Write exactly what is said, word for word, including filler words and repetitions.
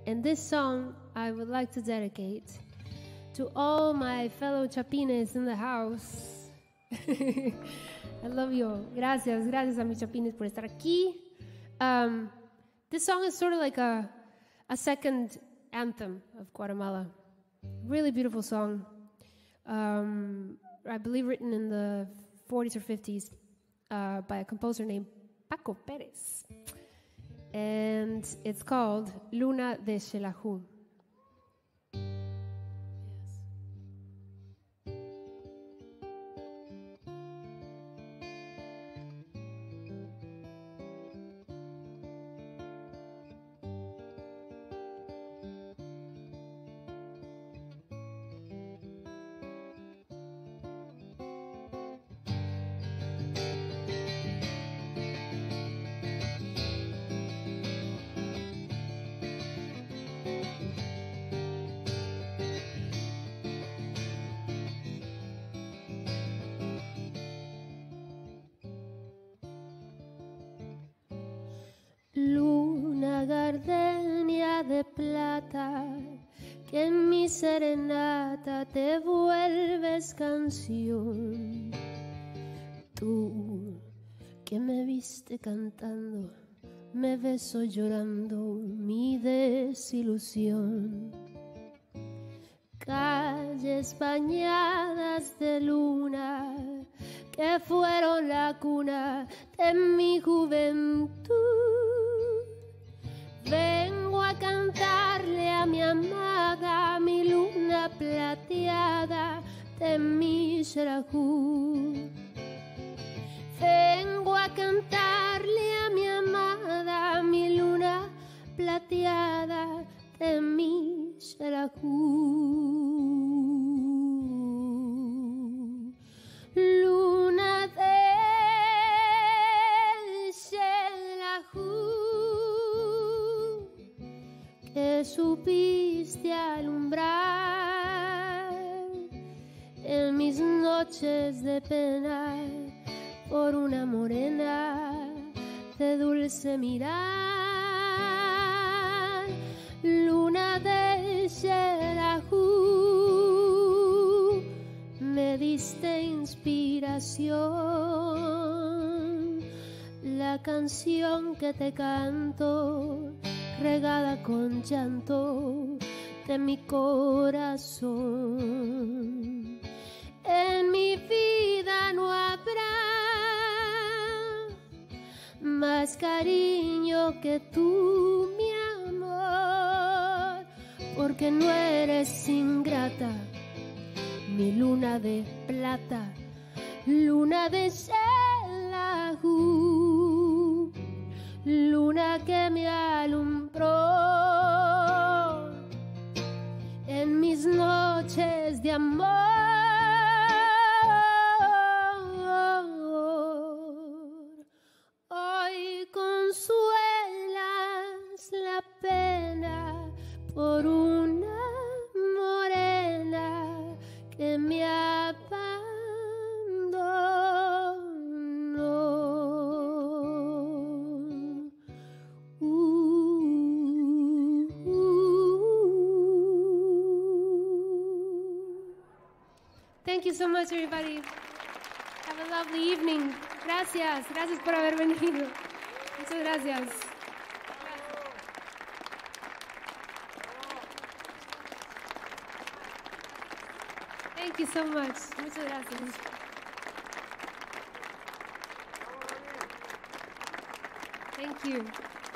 And this song I would like to dedicate to all my fellow chapines in the house. I love you. Gracias, gracias a mis chapines por estar aquí. Um, this song is sort of like a, a second anthem of Guatemala. Really beautiful song. Um, I believe written in the forties or fifties uh, by a composer named Paco Perez. And it's called Luna de Xelajú. Luna gardenia de plata, que en mi serenata te vuelves canción. Tú que me viste cantando, me beso llorando mi desilusión. Calles bañadas de luna, que fueron la cuna de mi juventud. Vengo a cantarle a mi amada, mi luna plateada de mi Xelajú. Vengo a cantarle a mi amada, mi luna plateada de mi Xelajú. Luna de Xelajú, que supiste alumbrar en mis noches de pena por una morena de dulce mirar. Luna de Xelajú, me diste inspiración, la canción que te canto regada con llanto de mi corazón. En mi vida no habrá más cariño que tú, mi amor, porque no eres ingrata, mi luna de plata, luna de Xelajú, luna que me alumbró en mis noches de amor. Hoy consuelas la pena por una morena que me abandonó. Thank you so much, everybody. Have a lovely evening. Gracias. Gracias por haber venido. Muchas gracias. Thank you so much. Muchas gracias. Thank you.